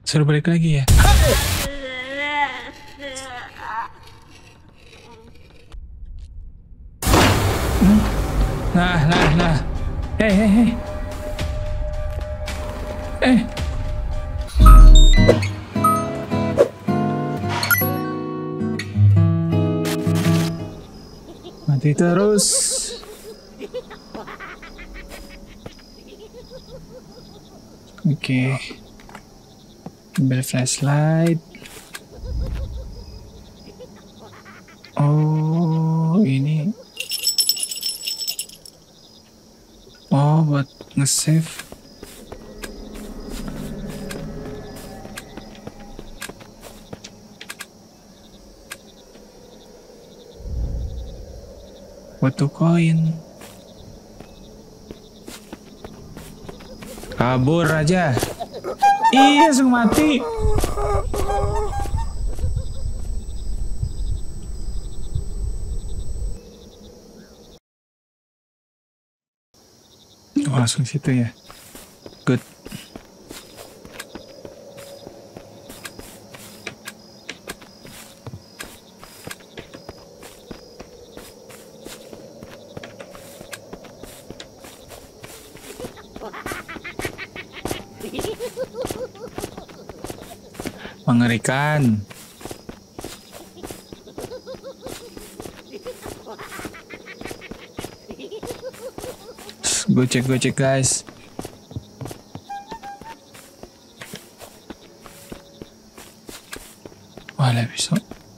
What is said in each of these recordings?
Suruh balik lagi ya. Nah. Hei. Mati terus. Oke. Ambil flashlight. Oh, ini. Oh, buat nge-save. Butuh koin. Kabur aja. Iya, langsung mati. Oh, langsung situ ya. Good. Mengerikan. Gue cek guys. Wah, lah bisa.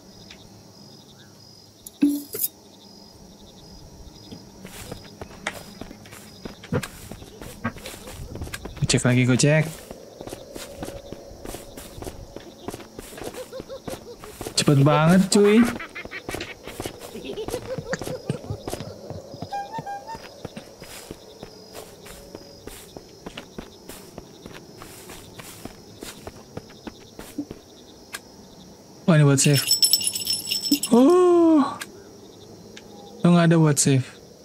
Gue cek. Cepet banget cuy. Wah, ini buat save. Oh, lo nggak ada buat save.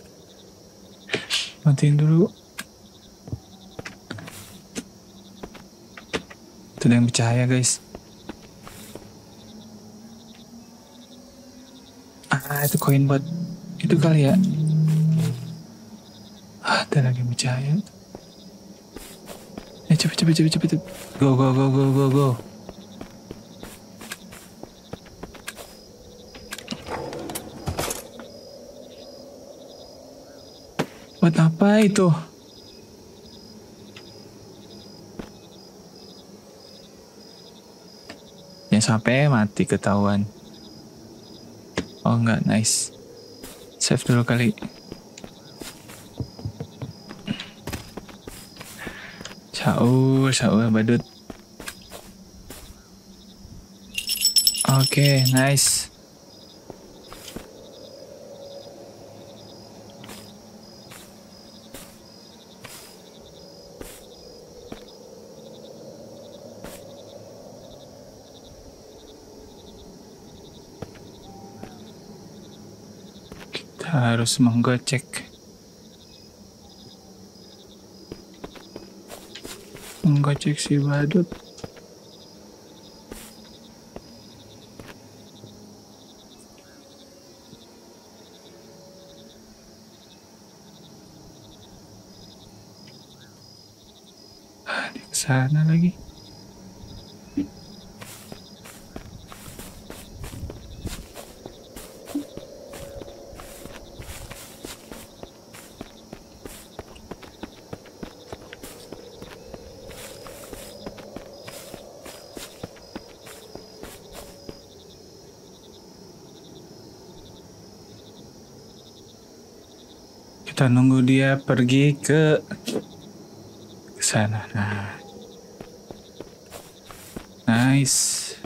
Matiin dulu. Itu yang bercahaya guys. Itu koin buat itu kali ya. Ada lagi bercahaya. Cepet. Go. Buat apa itu? Jangan sampai mati ketahuan. Oh enggak, nice. Save dulu kali. Syaur badut. Oke, nice. Harus menggocek si badut. Di sana lagi. Kita nunggu dia pergi ke sana. Nah, nice.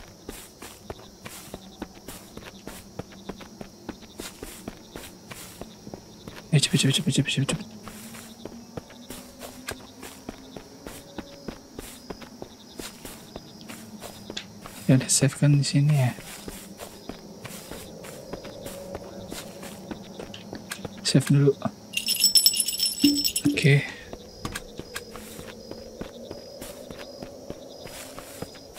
Cepet. Ya udah save kan di sini ya. Save dulu. Oke.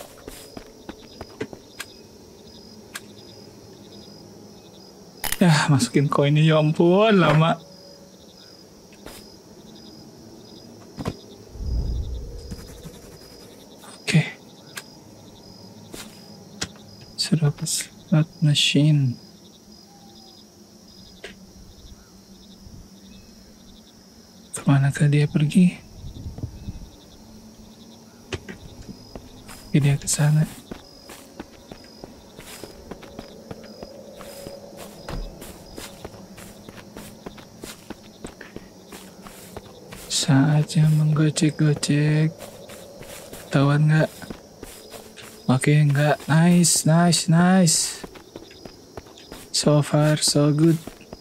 Ya, masukin koinnya, ya ampun, lama. Oke. Sudah ke slot machine. Kemanakah dia pergi? Dia ke sana. Saatnya menggocek-gocek. Tawan nggak? Oke, nggak. Nice, nice, nice. So far, so good.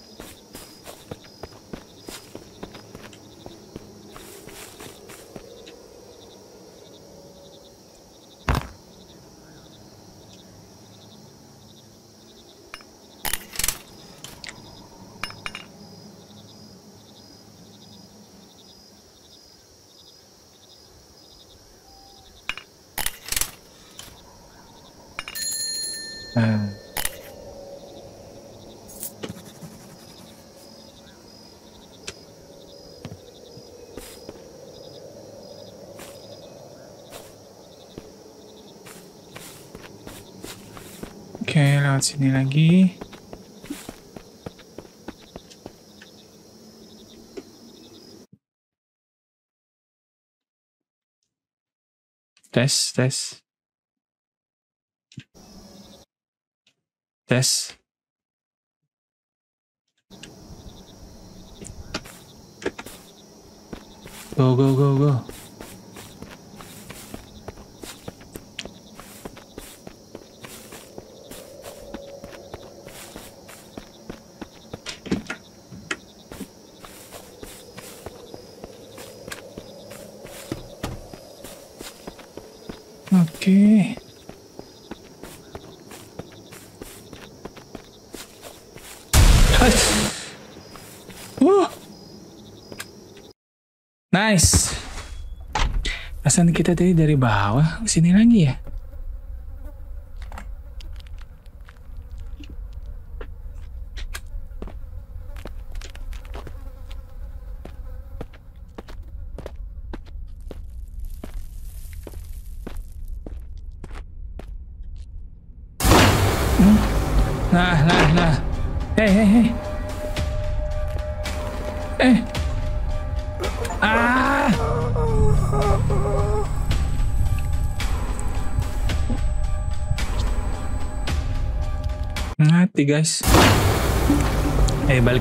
Nah. Oke, lewat sini lagi. Tes, tes. Tes. Go, go, go, go. Oke. Nice. Perasaan kita tadi dari bawah ke sini lagi ya. Nah. Hey. Ah. Mati guys. Balik.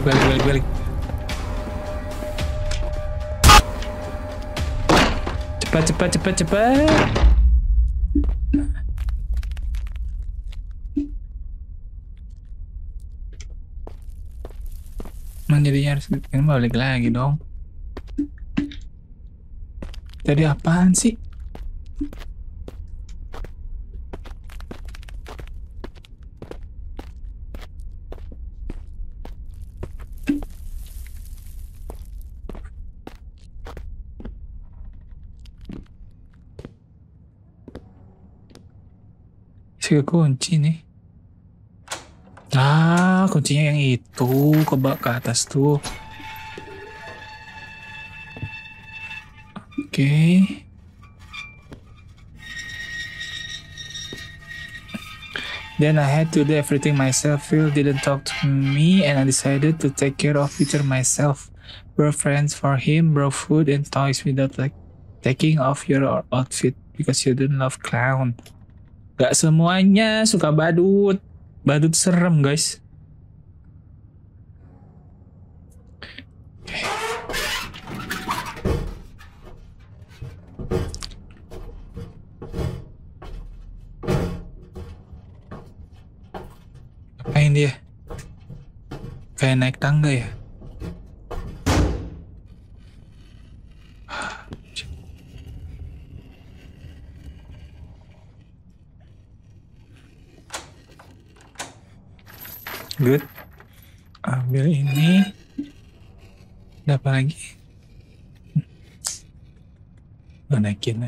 Cepat. Jadinya harus balik lagi dong. Tadi apaan sih? Saya kunci nih. Kuncinya yang itu ke atas tuh. Oke. Then I had to do everything myself. Phil didn't talk to me and I decided to take care of Peter myself. Brought friends for him, brought food and toys without like taking off your outfit because you don't love clown. Gak semuanya suka badut. Badut serem guys. Ngapain dia? Kayak naik tangga ya? Good. Ambil ini. Ada apa lagi? Naikin.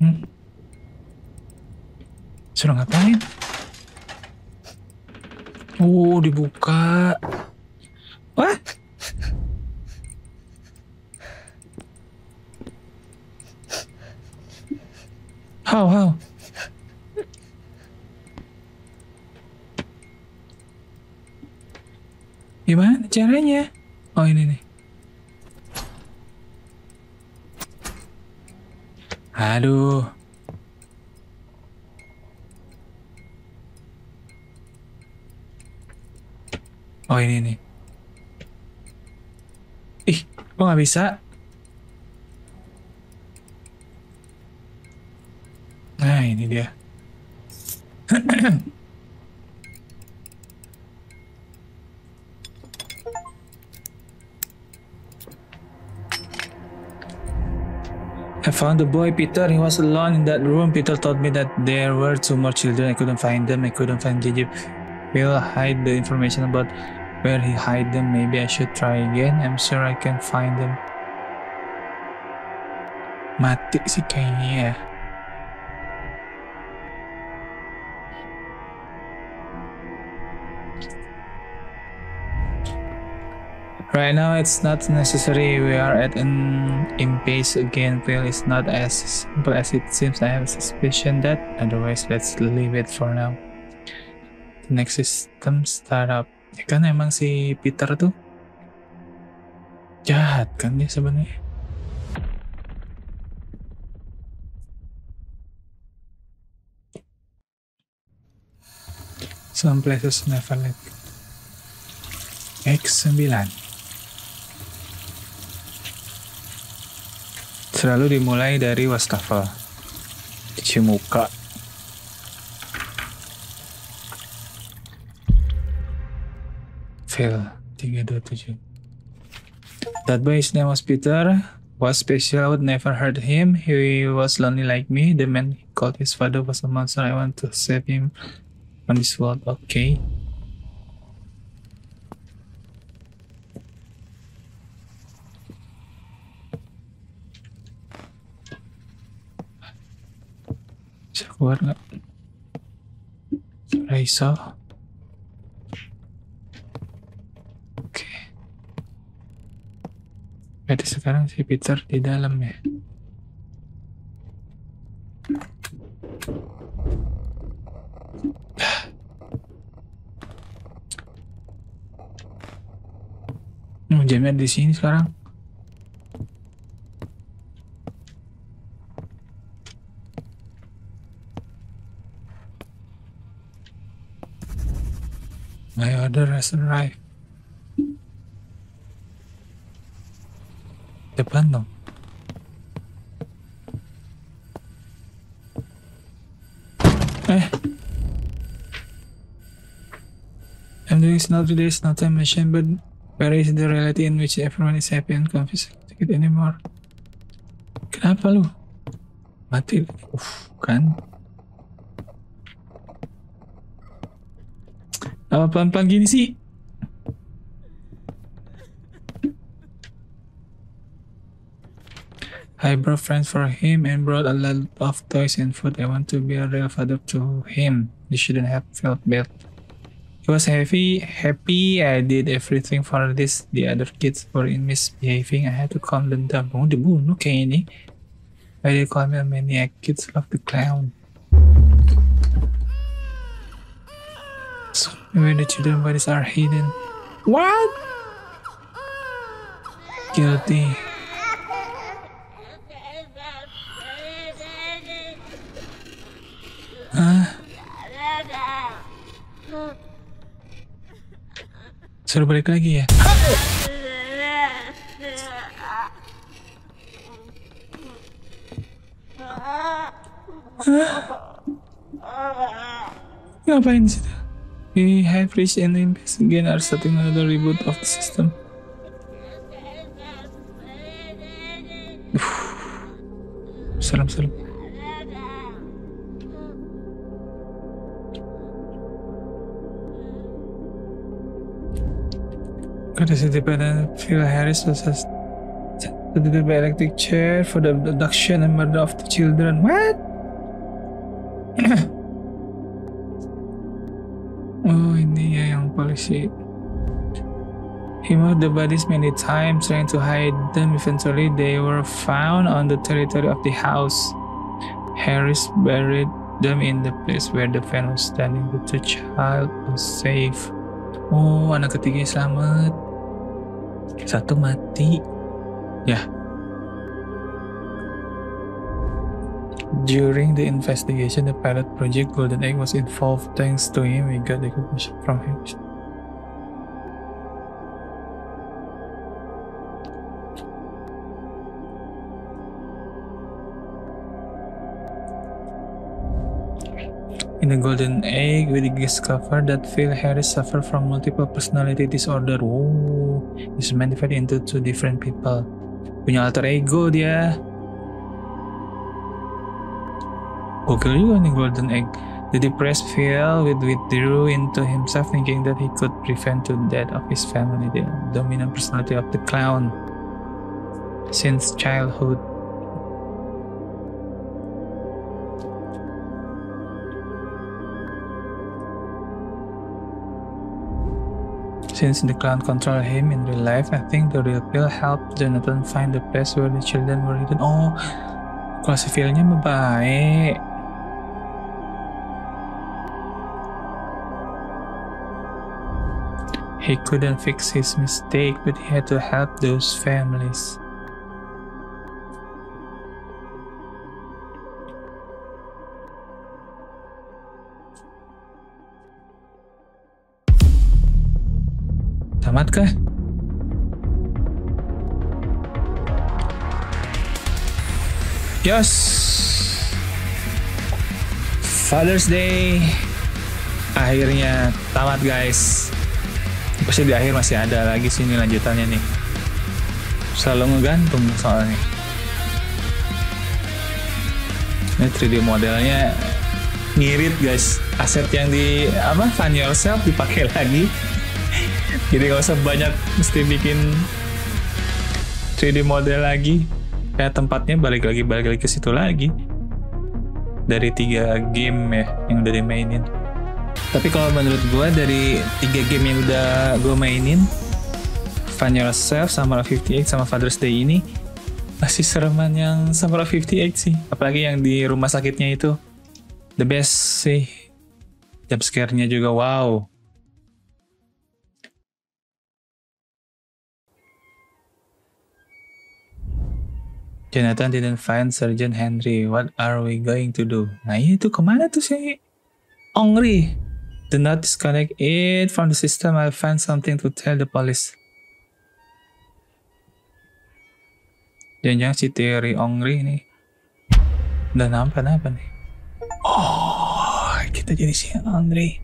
Suruh ngapain? Oh, dibuka. What? How? Gimana caranya? Oh, ini nih. Aduh. Oh, ini nih. Ih, kok nggak bisa? Nah, ini dia. I found the boy Peter. He was alone in that room. Peter told me that there were two more children. I couldn't find them. I couldn't find Gigi. Will hide the information about where he hid them. Maybe I should try again. I'm sure I can find them. Mati sih kayaknya ya. Right now it's not necessary. We are at an impasse again. Phil is not as simple as it seems. I have a suspicion that. Otherwise, let's leave it for now. The next system startup. Ya kan emang si Peter tuh jahat kan dia sebenarnya. Some places never let go. X9 selalu dimulai dari wastafel, cuci muka. Phil 327. That boy, his name was Peter, was special. I would never hurt him. He was lonely like me. The man he called his father was a monster. I want to save him from this world. Okay. Bisa keluar nggak? Raiso. Oke. Berarti sekarang si Peter di dalam ya. Jamnya di sini sekarang. My order has arrived. Depan dong. I'm doing not today is not a mission, but where is the reality in which everyone is happy and confused anymore? Kenapa lu? Mati. Kan? Apa pelan-pelan gini sih? I brought friends for him and brought a lot of toys and food. I want to be a real father to him. You shouldn't have felt bad. He was happy. I did everything for this. The other kids were misbehaving. I had to calm them down. Oh, dibunuh kayak ini. Why they call me a maniac? Kids love the clown. So where the children bodies are hidden. What? Guilty. Suruh balik lagi ya. Ngapain sih? We have reached an impasse again. Are starting another reboot of the system. Serem. Got a city pada Phil Harris was Suspended by electric chair for the abduction and murder of the children. What? Oh, ini ya yang polisi. He moved the bodies many times, trying to hide them. Eventually, they were found on the territory of the house. Harris buried them in the place where the van was standing. The child was safe. Oh, anak ketiga selamat. Satu mati. Ya. During the investigation, the pilot project Golden Egg was involved. Thanks to him, we got the information from him. In the Golden Egg, we discovered that Phil Harris suffered from multiple personality disorder. Oh, he's manifested into two different people. Punya alter ego dia. Gokil juga nih Golden Egg. The depressed Phil withdrew into himself, thinking that he could prevent the death of his family. The dominant personality of the clown since childhood. Since the clown controlled him in real life, I think the real Phil helped Jonathan find the place where the children were hidden. Oh, kalau si Phil-nya baik. He couldn't fix his mistake, but he had to help those families. Tamat kah? Yes! Father's Day akhirnya tamat guys. Pasti di akhir masih ada lagi sini lanjutannya nih. Selalu ngegantung soalnya. Ini 3D modelnya ngirit guys. Aset yang di Find Yourself dipakai lagi. Jadi gak usah banyak mesti bikin 3D model lagi. Kayak tempatnya balik lagi ke situ lagi. Dari 3 game ya yang udah dimainin. Tapi kalau menurut gue dari 3 game yang udah gue mainin, Find Yourself, Summer of 58 sama Father's Day ini masih sereman yang Summer of 58 sih. Apalagi yang di rumah sakitnya itu the best sih. Jump scare-nya juga wow. Jonathan didn't find Sergeant Henry. What are we going to do? Nah itu kemana tuh si Ongri? Do not disconnect it from the system. I'll find something to tell the police. Jangan-jangan si teori Ongri ini udah nampak apa nih? Oh, kita jadi si Ongri.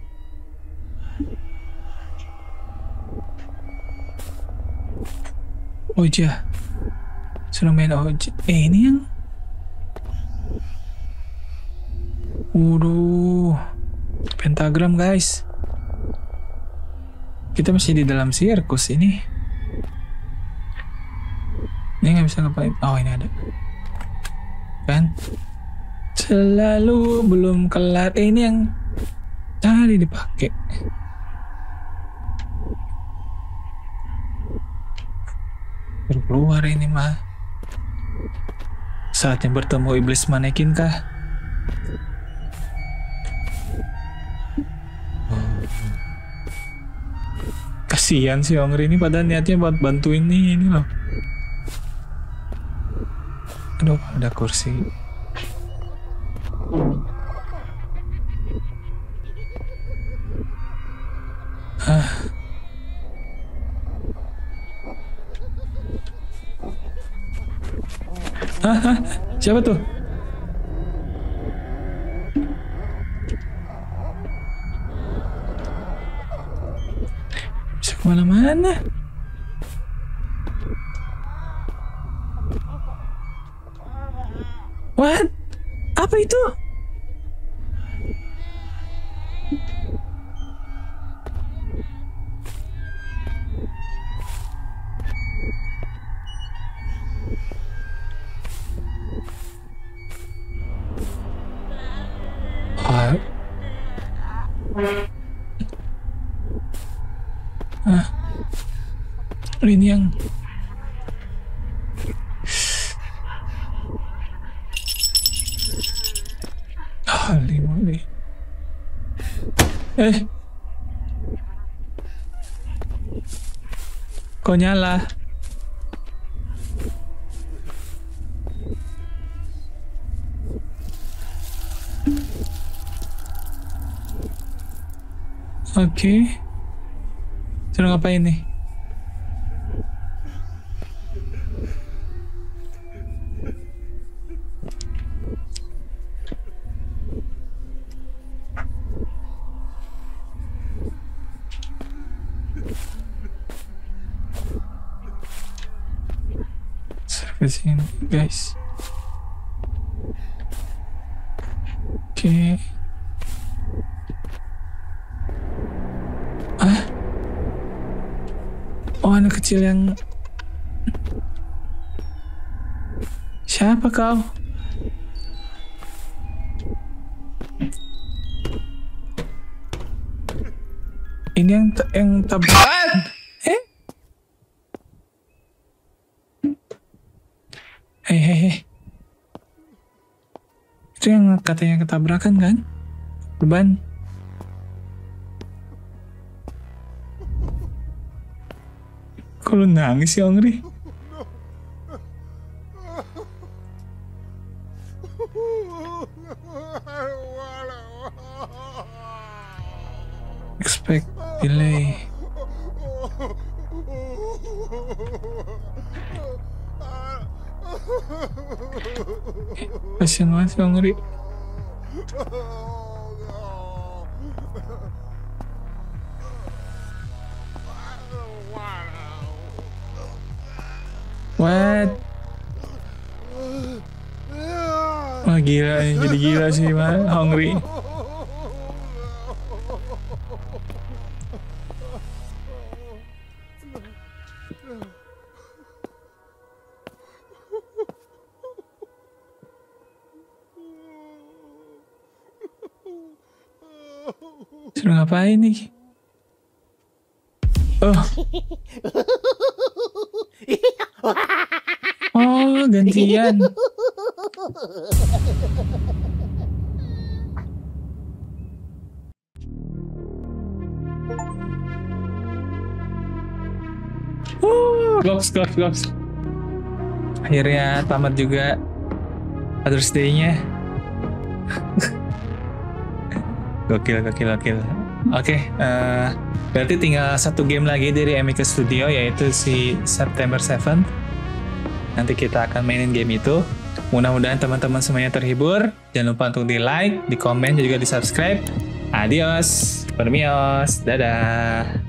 Oja. Suruh main Oja. Ini yang pentagram guys. Kita masih di dalam sirkus ini. Ini nggak bisa ngapain. Oh ini ada. Kan? Selalu belum kelar. Ini yang tadi dipakai. Baru keluar ini mah. Saatnya bertemu iblis manekin kah? Kasihan si Ongri ini padahal niatnya buat bantuin ini loh. Aduh, ada kursi. Siapa tuh? Bisa kemana-mana. What? Apa itu? ini yang holy moly. Kok nyala? Oke. Suruh ngapain nih? Kesini guys. Oke. Oh, anak kecil yang siapa kau? Ini yang tabrakan. Hei. Itu yang katanya ketabrakan kan? Beban. Kok lu nangis sih, Ongri? Expect delay. Kasian banget sih Ongri. What? Wah gila nih, jadi gila sih mah Ongri. Suruh ngapain nih? Oh, gantian. Goks. Akhirnya tamat juga Father's Day-nya. Gokil. Oke, berarti tinggal satu game lagi dari Amicus Studio, yaitu si September 7. Nanti kita akan mainin game itu. Mudah-mudahan teman-teman semuanya terhibur. Jangan lupa untuk di like, di komen, dan juga di subscribe. Adios, permios, dadah.